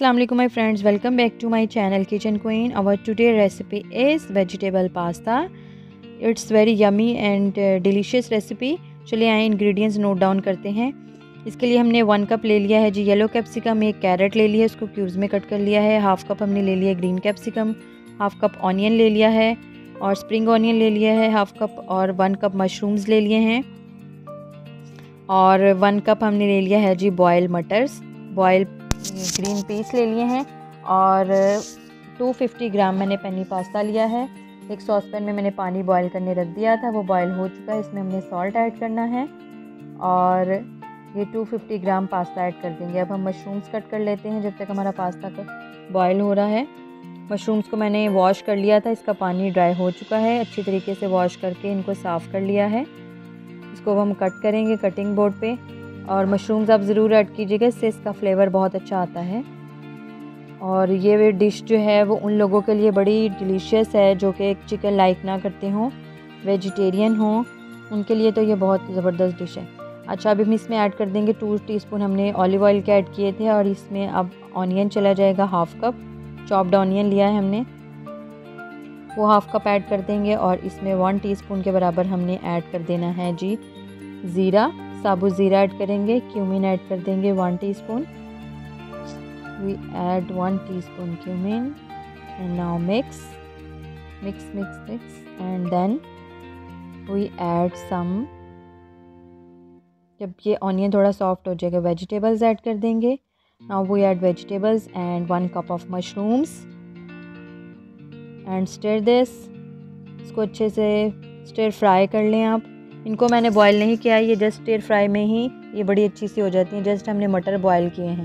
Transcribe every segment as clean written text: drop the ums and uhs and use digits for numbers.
Assalamu alaikum my friends, welcome back to my channel Kitchen Queen. Our today recipe is vegetable pasta. It's very yummy and delicious recipe. चलिए आए ingredients note down करते हैं। इसके लिए हमने 1 cup ले लिया है जी येलो कैप्सिकम, 1 कैरेट ले लिया है, उसको क्यूब्स में कट कर लिया है। हाफ़ कप हमने ले लिया green capsicum, half cup onion ले लिया है और स्प्रिंग ऑनियन ले लिया है हाफ़ कप, और 1 कप मशरूम्स ले लिए हैं और 1 कप हमने ले लिया है जी बॉयल मटर्स, बॉयल ग्रीन पीस ले लिए हैं और 250 ग्राम मैंने पेनी पास्ता लिया है। एक सॉस पैन में मैंने पानी बॉयल करने रख दिया था, वो बॉयल हो चुका है। इसमें हमने सॉल्ट ऐड करना है और ये 250 ग्राम पास्ता ऐड कर देंगे। अब हम मशरूम्स कट कर लेते हैं जब तक हमारा पास्ता बॉयल हो रहा है। मशरूम्स को मैंने वॉश कर लिया था, इसका पानी ड्राई हो चुका है। अच्छी तरीके से वॉश करके इनको साफ़ कर लिया है। इसको हम कट करेंगे कटिंग बोर्ड पे, और मशरूम्स आप ज़रूर ऐड कीजिएगा, इससे इसका फ्लेवर बहुत अच्छा आता है। और ये डिश जो है वो उन लोगों के लिए बड़ी डिलीशियस है जो कि चिकन लाइक ना करते हों, वेजिटेरियन हों, उनके लिए तो ये बहुत ज़बरदस्त डिश है। अच्छा, अभी हम इसमें ऐड कर देंगे 2 टीस्पून हमने ऑलिव ऑयल के ऐड किए थे, और इसमें अब ऑनियन चला जाएगा। हाफ़ कप चॉप्ड ऑनियन लिया है हमने, वो हाफ़ कप ऐड कर देंगे। और इसमें 1 टीस्पून के बराबर हमने ऐड कर देना है जी ज़ीरा, साबुत ज़ीरा ऐड करेंगे। क्यूमिन ऐड कर देंगे 1 teaspoon. We add 1 teaspoon cumin and now mix and then we add some, जब ये ऑनियन थोड़ा सॉफ्ट हो जाएगा वेजिटेबल्स ऐड कर देंगे। Now we add vegetables and 1 cup of mushrooms and stir this. इसको अच्छे से स्टिर फ्राई कर लें आप। इनको मैंने बॉयल नहीं किया है, ये जस्ट स्टिर फ्राई में ही ये बड़ी अच्छी सी हो जाती हैं। जस्ट हमने मटर बॉयल किए हैं,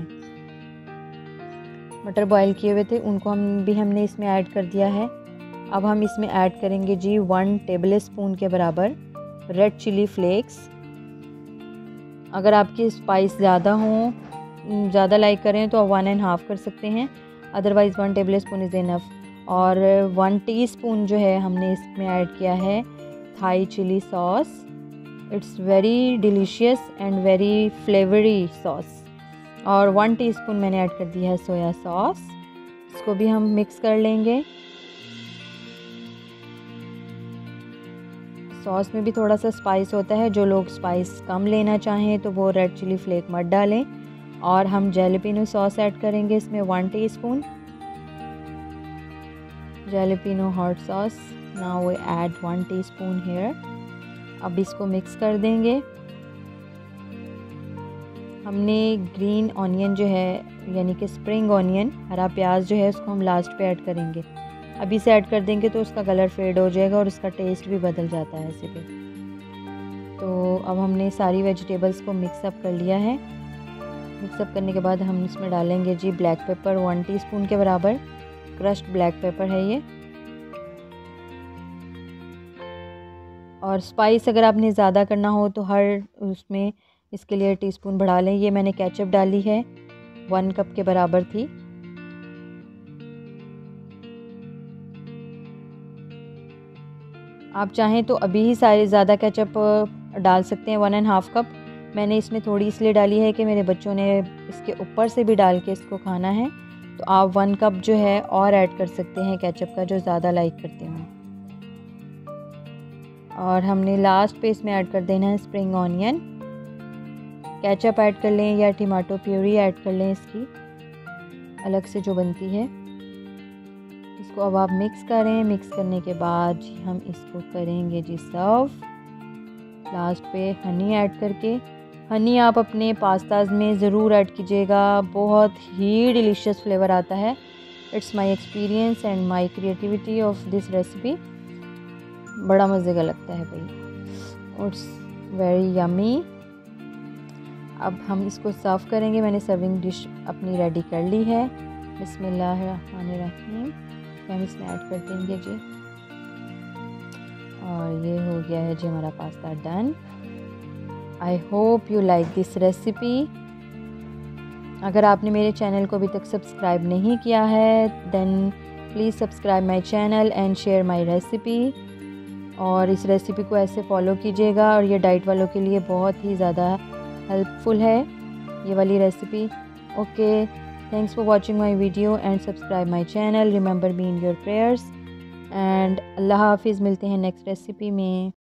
मटर बॉयल किए हुए थे, उनको हमने इसमें ऐड कर दिया है। अब हम इसमें ऐड करेंगे जी 1 टेबल स्पून के बराबर रेड चिली फ्लेक्स। अगर आपकी स्पाइस ज़्यादा हो, ज़्यादा लाइक करें तो 1.5 कर सकते हैं, otherwise 1 tablespoon is enough. और 1 टीस्पून जो है हमने इसमें ऐड किया है Thai chilli sauce. It's very delicious and very flavory sauce. और 1 टीस्पून मैंने ऐड कर दिया है सोया सॉस। इसको भी हम मिक्स कर लेंगे। सॉस में भी थोड़ा सा स्पाइस होता है, जो लोग स्पाइस कम लेना चाहें तो वो रेड चिली फ्लेक मत डालें। और हम जैलपिनो सॉस ऐड करेंगे इसमें 1 teaspoon, jalapeno hot sauce. Now we add 1 teaspoon here. अब इसको मिक्स कर देंगे। हमने ग्रीन ऑनियन जो है यानी कि स्प्रिंग ऑनियन, हरा प्याज जो है, उसको हम लास्ट पे ऐड करेंगे। अभी से ऐड कर देंगे तो उसका कलर फेड हो जाएगा और उसका टेस्ट भी बदल जाता है ऐसे पे। तो अब हमने सारी वेजिटेबल्स को मिक्सअप कर लिया है। मिक्सअप करने के बाद हम इसमें डालेंगे जी ब्लैक पेपर 1 टीस्पून के बराबर, क्रश्ड ब्लैक पेपर है ये। और स्पाइस अगर आपने ज़्यादा करना हो तो हर उसमें इसके लिए टीस्पून बढ़ा लें। ये मैंने केचप डाली है, 1 कप के बराबर थी। आप चाहें तो अभी ही सारे ज़्यादा केचप डाल सकते हैं, 1.5 कप। मैंने इसमें थोड़ी इसलिए डाली है कि मेरे बच्चों ने इसके ऊपर से भी डाल के इसको खाना है, तो आप 1 कप जो है और ऐड कर सकते हैं केचप का, जो ज़्यादा लाइक करते हैं। और हमने लास्ट पे इसमें ऐड कर देना है स्प्रिंग ऑनियन। केचप ऐड कर लें या टमाटो प्यूरी ऐड कर लें, इसकी अलग से जो बनती है। इसको अब आप मिक्स करें। मिक्स करने के बाद हम इसको करेंगे जी सर्व। लास्ट पे हनी ऐड करके, हनी आप अपने पास्ताज में ज़रूर ऐड कीजिएगा, बहुत ही डिलीशियस फ्लेवर आता है। It's my experience and my creativity of this recipe. बड़ा मज़े का लगता है भाई, इट्स वेरी यमी। अब हम इसको सर्व करेंगे। मैंने सर्विंग डिश अपनी रेडी कर ली है। बिस्मिल्लाहिर्रहमानिर्रहीम। हम इसमें ऐड कर देंगे जी, और ये हो गया है जी हमारा pasta done. I hope you like this recipe. अगर आपने मेरे चैनल को अभी तक सब्सक्राइब नहीं किया है then please subscribe my channel and share my recipe. और इस रेसिपी को ऐसे फॉलो कीजिएगा, और ये डाइट वालों के लिए बहुत ही ज़्यादा हेल्पफुल है ये वाली recipe. Okay, thanks for watching my video and subscribe my channel. Remember me in your prayers and अल्लाह हाफिज़। मिलते हैं नेक्स्ट रेसिपी में।